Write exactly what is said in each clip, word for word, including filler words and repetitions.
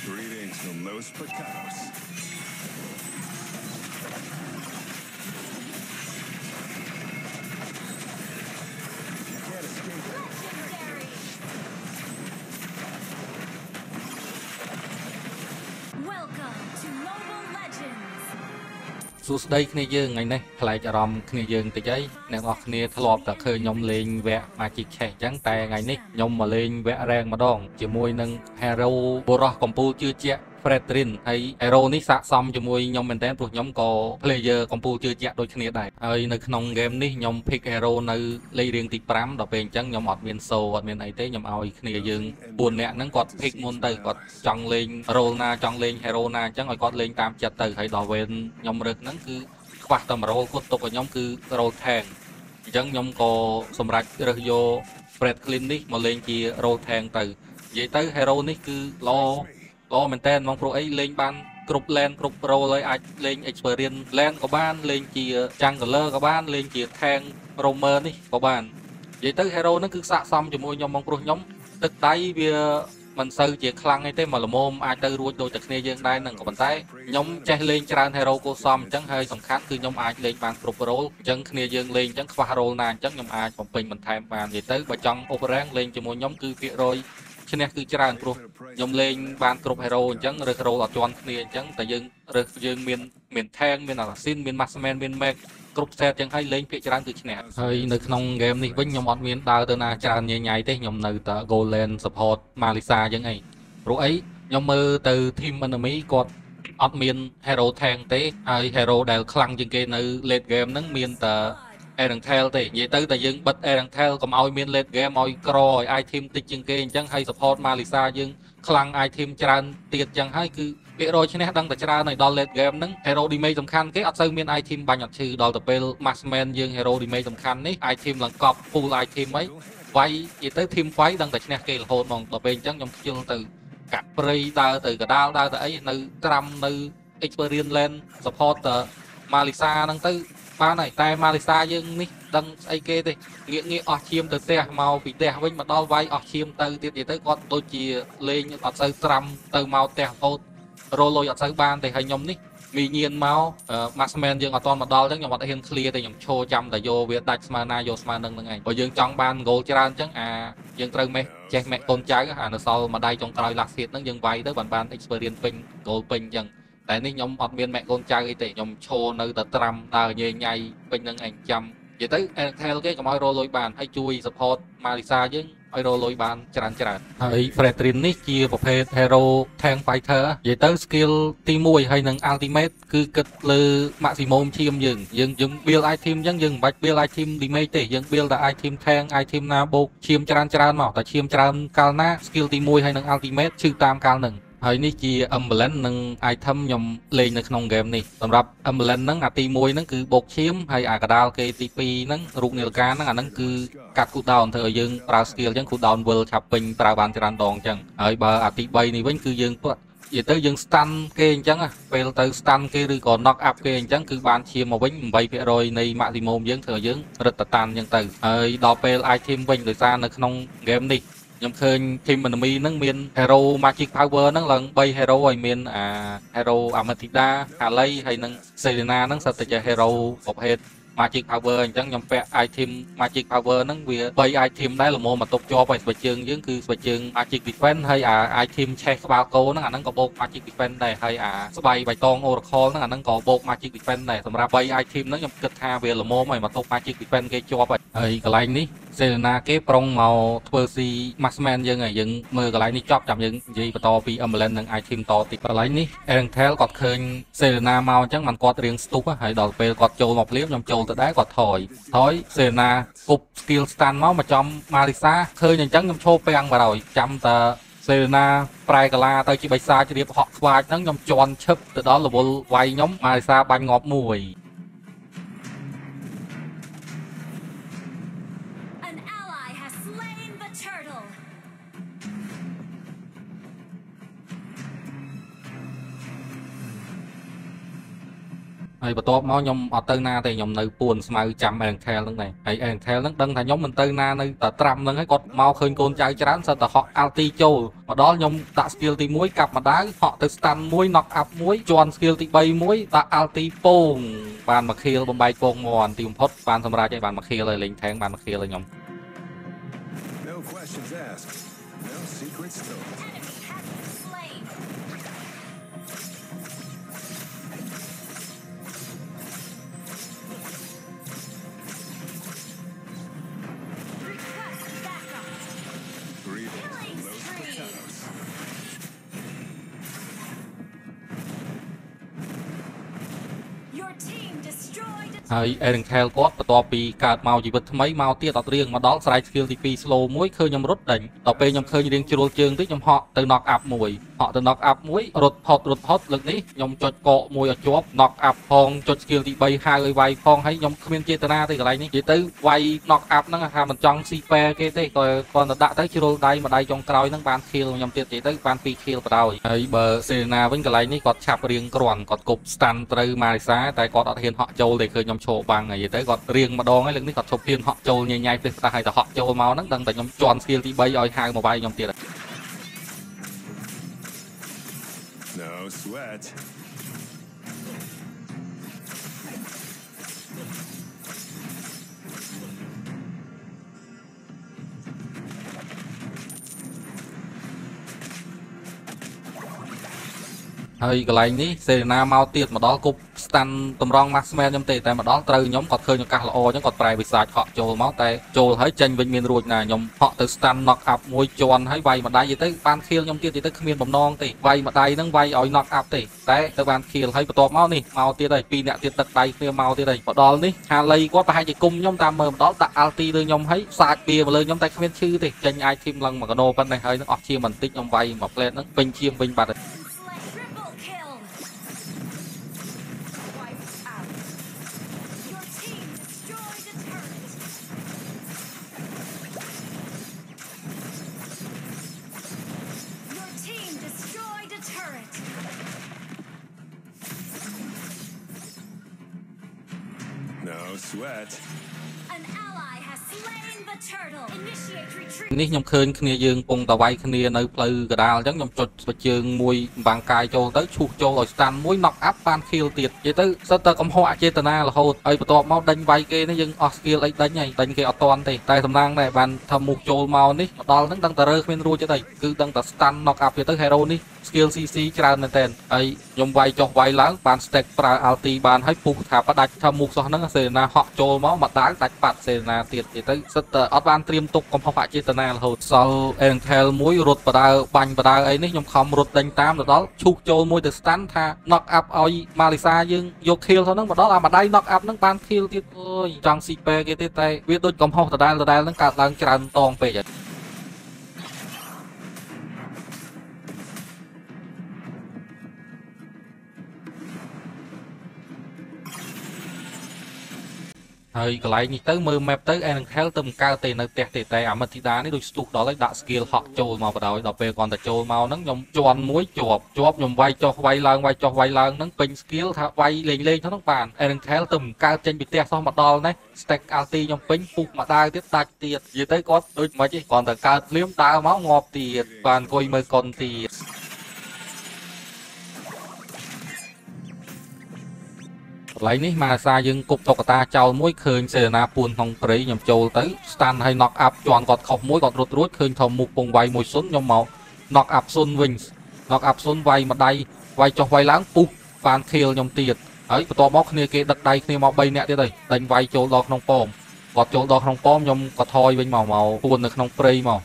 Greetings from Los Pecados. Welcome to Mobile Legends. សួស្តីគ្នាយើងថ្ងៃនេះខ្លាចអារម្មណ៍គ្នាយើងតិចអីអ្នកនរគ្នាធ្លាប់តែឃើញខ្ញុំលេងវគ្គ Magic Chess អញ្ចឹងតែថ្ងៃនេះខ្ញុំមកលេងវគ្គ Rank ម្ដងជាមួយនឹង Hero បុរសកំពូលជឿជាក់ Fredrin ហើយ Hero នេះស័ក្តិសមជាមួយខ្ញុំមែនតើព្រោះខ្ញុំក៏ player កំពូលជឿជាក់ដូចគ្នាដែរហើយនៅក្នុង game នេះខ្ញុំ pick Hero នៅលេខរៀងទី5ដល់ពេលអញ្ចឹងខ្ញុំអត់មាន soul អត់មានអីទេខ្ញុំឲ្យគ្នាយើងbốnនាក់ហ្នឹងគាត់ pick មុនទៅគាត់ចង់លេង role ណាចង់លេង Hero ណាអញ្ចឹងឲ្យគាត់លេងតាមចិត្តទៅហើយដល់វេនខ្ញុំរើសហ្នឹងគឺខ្វះតែ role គាត់ទុកឲ្យខ្ញុំគឺ role tank អញ្ចឹងខ្ញុំក៏សម្រេចរើសយក Fredrin នេះមកលេងជា role tank ទៅនិយាយទៅ Hero នេះគឺល្អល្អមែនតើមកព្រោះអីលេងបានគ្រប់ lane គ្រប់ role ហើយអាចលេង experience lane ក៏បានលេងជា jungler ក៏បានលេងជា tank roamer នេះក៏បាននិយាយទៅ Hero ហ្នឹងគឺស័ក្តិសមជាមួយខ្ញុំមកព្រោះខ្ញុំទឹកដៃវាមិនសូវជាខ្លាំងអីទេមកល្មមអាចទៅរួចដូចតែគ្នាយើងដែរនឹងក៏ប៉ុន្តែខ្ញុំចេះលេងច្រើន Hero គួរសមអញ្ចឹងហើយសំខាន់គឺខ្ញុំអាចលេងបានគ្រប់ role អញ្ចឹងគ្នាយើងលេងអញ្ចឹងខ្វះ role ណាអញ្ចឹងខ្ញុំអាចបំពេញបន្ថែមបាននិយាយទៅបើចង់ up rank លេងជាមួយខ្ញុំគឺភាគរយឈ្នះគឺច្រើនព្រោះខ្ញុំលេងបានគ្រប់ hero អញ្ចឹងរើស role អត់ជាន់គ្នាអញ្ចឹងតែយើងរើសយើងមានមាន tank មាន assassin មាន marksman មាន mech គ្រប់ set អញ្ចឹងហើយលេងភាគច្រើនគឺឈ្នះហើយនៅក្នុង game នេះវិញខ្ញុំអត់មានដើរទៅណាច្រើនញ៉ៃញ៉ៃទេខ្ញុំនៅតែ goal lane support Malisa អញ្ចឹងឯងព្រោះអីខ្ញុំមើលទៅ team enemy គាត់អត់មាន hero tank ទេហើយ hero ដែលខ្លាំងជាងគេនៅ late game ហ្នឹងមានតែ Erenthal ទេនិយាយទៅតែយើងបិទ Erenthal កុំឲ្យមាន late game ឲ្យក្រឲ្យ item តិចជាងគេអញ្ចឹងហើយ support Malisa យើងខ្លាំង item ច្រើនទៀតអញ្ចឹងហើយគឺភាគរយឈ្នះដឹងតែច្រើនហើយដល់ late game ហ្នឹង hero damage សំខាន់គេអត់សូវមាន item បាញ់អត់ឈឺដល់ទៅពេល marksman យើង hero damage សំខាន់នេះ item ឡើងកប់ full item អីវាយនិយាយទៅ team fight ដឹងតែឈ្នះគេរហូតហ្មងដល់ពេលអញ្ចឹងខ្ញុំខ្ជិលទៅកាក់ព្រៃដើរទៅកដាលដើរទៅអីនៅត្រាំនៅ experience lane support ត Malisa ហ្នឹងទៅបានហើយតែ Malisa យើងនេះដឹងស្អីគេទេងាកងាកអស់ឈាមទៅផ្ទះមកពីផ្ទះវិញមកដល់វាយអស់ឈាមទៅទៀតនិយាយទៅគាត់ដូចជាលេងអត់សូវត្រាំទៅមកផ្ទះរហូតរលុយអត់សូវបានទេហើយខ្ញុំនេះមីញៀនមក Marksman យើងអត់ទាន់មកដល់អញ្ចឹងខ្ញុំអត់ហ៊ាន clear ទេខ្ញុំឈរចាំតែយកវាដាច់ស្មើណាយកស្មើនឹងហ្នឹងឯងបើយើងចង់បាន goal ច្រើនអញ្ចឹងអាយើងត្រូវមេះចេះមេះកូនចៅអានៅសល់មួយដៃចុងក្រោយ last hit ហ្នឹងយើងវាយទៅបានបាន experience ពេញ goal ពេញអញ្ចឹងតែនេះខ្ញុំអត់មានម៉ែកូនចៅអីទេខ្ញុំឈរនៅតែត្រាំដើរញ៉ៃញ៉ៃពេញនឹងឯងចាំនិយាយទៅ Erenthal គេកុំឲ្យរលុយបានហើយជួយ support Malisa យើងឲ្យរលុយបានច្រើនច្រើនហើយ Fredrin នេះជាប្រភេទ hero tank fighter និយាយទៅ skill ទី1ហើយនឹង ultimate គឺគិតលើ maximum ឈាមយើងយើងយើង build item អញ្ចឹងយើងមិនបាច់ build item damage ទេយើង build តែ item tank item ណាបូកឈាមច្រើនច្រើនមកតែឈាមច្រើនកាលណា skill ទី1ហើយនឹង ultimate ឈឺតាមកាលនឹងហើយនេះជា emblem និង item ខ្ញុំលេងនៅក្នុង game នេះសម្រាប់ emblem ហ្នឹងអាទី1ហ្នឹងគឺបូកឈាមហើយអាកដាលគេទី2ហ្នឹងរូបនាឡិកាហ្នឹងអាហ្នឹងគឺកាត់ cooldown ធ្វើឲ្យយើងប្រើ skill អញ្ចឹង cooldown វិលឆាប់ពេញប្រើបានច្រើនដងអញ្ចឹងហើយបើអាទី3នេះវិញគឺយើងនិយាយទៅយើង stun គេអញ្ចឹងពេលទៅ stun គេឬក៏ knock up គេអញ្ចឹងគឺបានឈាមមកវិញ eight percent នៃ maximum យើងធ្វើឲ្យយើងរឹតតាន់អញ្ចឹងទៅហើយដល់ពេល item វិញដោយសារនៅក្នុង game នេះខ្ញុំឃើញ team enemy ហ្នឹងមាន hero magic power ហ្នឹងឡើង3 hero ហើយមានអា hero Amatida Harley ហើយនឹង Selena ហ្នឹងសិតតែជា hero ប្រភេទ magic power អញ្ចឹងខ្ញុំពាក់ item magic power ហ្នឹងវា3 item ដែរល្មមមកតុបជាប់ហើយស្បែកជើងយើងគឺស្បែកជើង magic defense ហើយអា item ឆេះក្បាលគោហ្នឹងអាហ្នឹងក៏បូក magic defense ដែរហើយអាស្បៃបៃតង oracle ហ្នឹងអាហ្នឹងក៏បូក magic defense ដែរសម្រាប់3 item ហ្នឹងខ្ញុំគិតថាវាល្មមហើយមកតុប magic defense គេជាប់ហើយហើយកន្លែងនេះ Selena គេប្រុងមកធ្វើស៊ី Marksman យើងហើយយើងមើលកន្លែងនេះចប់ចាំយើងនិយាយបន្តពី emblem និង item តទៀតកន្លែងនេះ Erenthal គាត់ឃើញ Selena មកអញ្ចឹងมันគាត់រៀងស្ទុះហើយដល់ពេលគាត់ចូលមកភ្លាមខ្ញុំចូលទៅដែរគាត់ថយថយ Selena គប់ skill stun មកមកចំ Malisa ឃើញអញ្ចឹងខ្ញុំឈោពាំងបាត់ហើយចាំតើ Selena ប្រែកាឡាទៅជាបិសាចជ្រាបហក់ខ្វាចហ្នឹងខ្ញុំជន់ឈឹបទៅដល់ level វាយខ្ញុំ Malisa បាញ់ងាប់មួយហើយបន្ទាប់មកខ្ញុំអត់ទៅណាទេខ្ញុំនៅពួនស្មៅចាំអេងខែលហ្នឹងដែរហើយអេងខែលហ្នឹងដឹងថាខ្ញុំមិនទៅណានៅតែត្រាំហ្នឹងហើយគាត់មកឃើញកូនចៅច្រើនសិតតែហក់អាល់ទីចូលមកដល់ខ្ញុំដាក់ skill ទីមួយកាប់ម្ដៅហក់ទៅ stand មួយ knock up មួយជន់ skill ទី3មួយដាក់ អាល់ទី ពងបានមក kill បំបែកពងមកទីបំផុតបានសម្រាប់ឲ្យបានមក kill ហើយលេងថែងបានមក kill ហើយខ្ញុំ No questions asked. No secrets told. Enemy has been slain. Request backup. Breathing Killing Los spree. Pecados. Your team destroyed a ហើយ Eren Khel គាត់បន្ទាប់ពីកើតមកជីវិតថ្មីមកទៀតអត់រៀងមកដល់ស្រែក skill ទី2 slow មួយឃើញខ្ញុំរត់ដេញដល់ពេលខ្ញុំឃើញរៀងជ្រុលជើងតិចខ្ញុំហក់ទៅ knock up មួយហក់ទៅ knock up មួយរត់ផុតរត់ផុតលើកនេះខ្ញុំចុចកកមួយឲ្យជាប់ knock up ផងចុច skill ទី3ហៅឲ្យវាយផងហើយខ្ញុំគ្មានចេតនាទេកន្លែងនេះនិយាយទៅវាយ knock up ហ្នឹងថាមិនចង់ស៊ី fair គេទេក៏គាត់ទៅដាក់ទៅជ្រុលដៃម្ដាយចុងក្រោយហ្នឹងបាន kill ខ្ញុំទៀតនិយាយទៅបាន2 kill បដ ாய் ហើយបើ Serena វិញកន្លែងនេះគាត់ឆាប់រៀងគ្រាន់គាត់គប់ stand ត្រូវ Marisa តែគាត់អត់ហ៊ានហក់ចូលទេឃើញខ្ញុំឈរបាំងហើយនិយាយទៅគាត់រៀងម្ដងហើយលើកនេះគាត់ឈប់ហ៊ានហក់ចូលញ៉ៃញ៉ៃផ្ទះផ្ដាស់ហើយទៅហក់ចូលមកហ្នឹងដឹងតែខ្ញុំជន់ skill ទី3ឲ្យហៅមកវាយខ្ញុំទៀត No sweat. ហើយកន្លែងនេះ Serena មកទៀតមកដល់គប់ stand តម្រង់ Maxman ខ្ញុំទេតែមកដល់ត្រូវខ្ញុំគាត់ឃើញឱកាសល្អអញ្ចឹងគាត់ប្រែវិសាចហក់ចូលមកតែចូលហើយចេញវិញមានរួចណាខ្ញុំហក់ទៅ stand knock up មួយជន់ហើយវាយម្ដាយទៅបាន kill ខ្ញុំទៀតទៅគ្មានបំណងទេវាយម្ដាយហ្នឹងវាយឲ្យ knock up ទេតែទៅបាន kill ហើយបន្ទាប់មកនេះមកទៀតហើយពីរអ្នកទៀតទឹកដៃគ្នាមកទៀតហើយមកដល់នេះហាលីគាត់ប្រហែលជាគុំខ្ញុំតាមមើលមកដល់ដាក់ ulti លើខ្ញុំហើយសាច់បៀមកលើខ្ញុំតែគ្មានឈឺទេចេញអាចធីមឡើងមកកណោប៉ុណ្ណេះហើយនឹងអស់ជាបន្តិចខ្ញុំវាយមក plate ហ្នឹងពេញជាវិញបាត់ triple kill. Wiped out. Your team destroyed a turret. Your team destroyed a turret. No sweat. An ally has slain the turtle. Initiate retreat. នេះខ្ញុំឃើញគ្នាយើងពងតវាយគ្នានៅផ្លូវកដាលអញ្ចឹងខ្ញុំចុចស្បជើងមួយបាំងកាយចូលទៅឈូសចូលឲ្យ stand មួយ knock up បាន kill ទៀតនិយាយទៅសិតតែកំហុសអចេតនារហូតហើយបន្ទាប់មកដេញវាយគេនេះយើងអស់ skill អីដេញហើយដេញគេអត់តាន់ទេតែសំណាងដែរបានថាមុខចូលមកនេះមកដល់ហ្នឹងដឹងតែរើគ្មានរួចទេគឺដឹងតែ stand knock up ទៀតទៅ hero នេះ skill ซี ซี ច្រើនមែនតើហើយខ្ញុំវាយចុះវាយឡើងបាន stack ប្រើ ulti បានហើយពុះថាផ្ដាច់ថាមុខសោះហ្នឹង Serena ហក់ចូលមកមកដាល់ដាច់ប៉ាត់ Serena ទៀតនិយាយទៅសិតតែអត់បានត្រៀមទុកកំហុសអចេតនារហូតសល់ Entel មួយរត់បដើបាញ់បដើអីនេះខ្ញុំខំរត់ដេញតាមទៅដល់ឈូសចូលមួយទៅ stand ថា knock up ឲ្យ Marisa យើងយក kill ទៅហ្នឹងមកដល់អាម្ដាយ knock up ហ្នឹងបាន kill ទៀតអើយចង់ស៊ីពេគេទេតែវាដូចកំហុសដដែលដដែលហ្នឹងកើតឡើងច្រើនតងពេកហើយ ហើយកន្លែងនេះទៅមើល map ទៅ Entel ទៅមិនកើតទេនៅផ្ទះទេតែអាមិធីតានេះដូចស្ទុះដល់ហើយដាក់ skill ហក់ចូលមកបដ ாய் ដល់ពេលគាត់ទៅចូលមកហ្នឹងខ្ញុំជន់មួយជាប់ជាប់ខ្ញុំវាយចុះវាយឡើងវាយចុះវាយឡើងហ្នឹងពេញ skill ថាវាយលេងលេងហ្នឹងបាន Entel ទៅមិនកើតចេញពីផ្ទះសោះមកដល់ណា stack ulti ខ្ញុំពេញពុះមកដើរទៀតដាច់ទៀតនិយាយទៅគាត់ដូចមិនទេគាត់ទៅកើតភ្លាមដើរមកងាប់ទៀតបានអង្គុយមើលកុនទៀត កន្លែងនេះមកសាយើងគប់តុកតាចោលមួយឃើញ Serena ពួនក្នុងព្រៃខ្ញុំចូលទៅ stand ឲ្យ knock up ជន់គាត់ខុសមួយគាត់រត់រួចឃើញធំមុខពងវាយមួយស៊ុនខ្ញុំមក knock up ស៊ុនវិញ knock up ស៊ុនវាយម្ដាយវាយចុះវាយឡើងពុះបាន kill ខ្ញុំទៀតហើយបន្ទាប់មកគ្នាគេដឹកដៃគ្នាមក 3 នាក់ទៀតហើយដេញវាយចូលដល់ក្នុងប៉មគាត់ចូលដល់ក្នុងប៉មខ្ញុំក៏ថយវិញមកមកពួននៅក្នុងព្រៃមក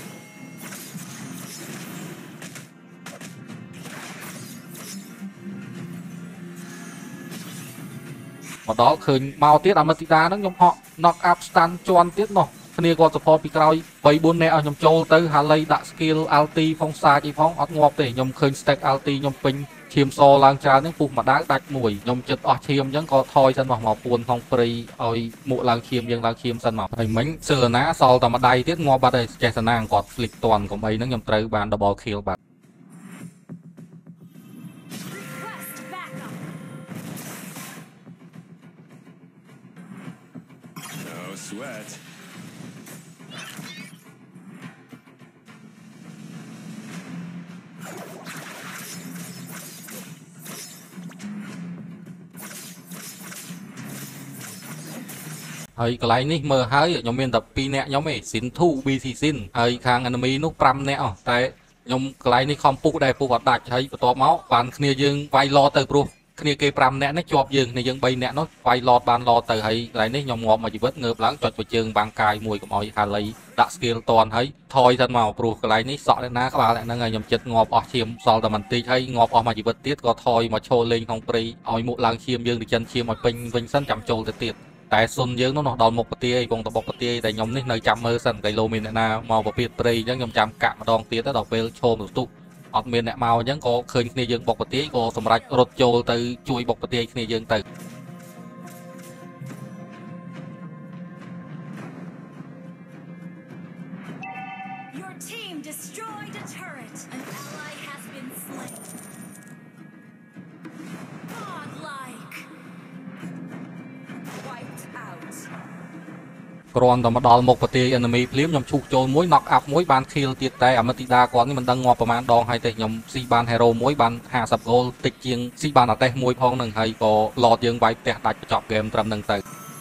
មកដល់ឃើញមកទៀតអាមិធីតាហ្នឹងខ្ញុំហក់ knock up stand ជន់ទៀតនោះគ្នាគាត់ support ពីក្រោយ 3 4 នាក់ឲ្យខ្ញុំចូលទៅហាលីដាក់ skill ulti ផងសាចអីផងអត់ងាប់ទេខ្ញុំឃើញ stack ulti ខ្ញុំពេញឈាមសឡើងច្រើនហ្នឹងពុះមកដើរដាច់មួយខ្ញុំចិត្តអស់ឈាមអញ្ចឹងក៏ថយសិនមកមកពួនក្នុងព្រៃឲ្យមុខឡើងឈាមយើងឡើងឈាមសិនមកហើយមិញ Serena សល់តែម្ដាយទៀតងាប់បាត់ហើយចេះសណាគាត់ flick តន់កុំអីហ្នឹងខ្ញុំត្រូវបាន double kill បាត់ Request backup. sweat. ហើយកន្លែងនេះមើលហើយខ្ញុំមានតែពីរនាក់ខ្ញុំឯងស៊ីនធូ ប៊ី ស៊ី ស៊ីនហើយខាង enemy នោះប្រាំនាក់អស់តែខ្ញុំកន្លែងនេះខំពុះដែរពុះអត់ដាច់ហើយបន្ទាប់មកបានគ្នាយើងវាយឡទៅព្រោះគ្នាគេប្រាំនាក់នេះជាប់យើងគ្នាយើងបីនាក់នោះវាយឡបានឡទៅហើយកន្លែងនេះខ្ញុំងាប់មកជីវិតងើបឡើងចុចប្រជើងបាំងកាយមួយកុំឲ្យហាលីដាក់ skill តនហើយថយទៅមកព្រោះកន្លែងនេះសក់អ្នកណាក្បាលអ្នកហ្នឹងហើយខ្ញុំចិត្តងាប់អស់ឈាមសល់តែបន្តិចហើយងាប់អស់មកជីវិតទៀតក៏ថយមកឈរលេងក្នុងព្រៃឲ្យមុខឡើងឈាមយើងទៅចិនឈាមឲ្យពេញវិញសិនចាំចូលទៅទៀតតែសុនយើងនោះដល់មុខប្រទាយគង់តបុកប្រទាយតែខ្ញុំនេះនៅចាំមើលសិនគីឡូមានអ្នកណាមកប្រភេទព្រៃអញ្ចឹងខ្ញុំចាំកាក់ម្ដងទៀតដល់ពេលឈោមទៅទុះអត់មានអ្នកមកអញ្ចឹងក៏ឃើញគ្នាយើងបុកប្រទាយក៏សម្រេចរត់ចូលទៅជួយបុកប្រទាយគ្នាយើងទៅ Your team destroyed a turret. An ally has been slain. Godlike. Wiped out. គ្រាន់តែមកដល់មុខប្រទាយ enemy ភ្លាមខ្ញុំឈូសចូលមួយ knock up មួយបាន kill ទៀតតែអមតិដាគាត់នេះមិនដឹងងាប់ប្រហែលដងហើយទេខ្ញុំស៊ីបាន hero មួយបាន ห้าสิบ goal តិចជាងស៊ីបាន attack មួយផងនឹងហើយក៏ lord យើងវាយផ្ទះដាច់បញ្ចប់ game ត្រឹមនឹងទៅ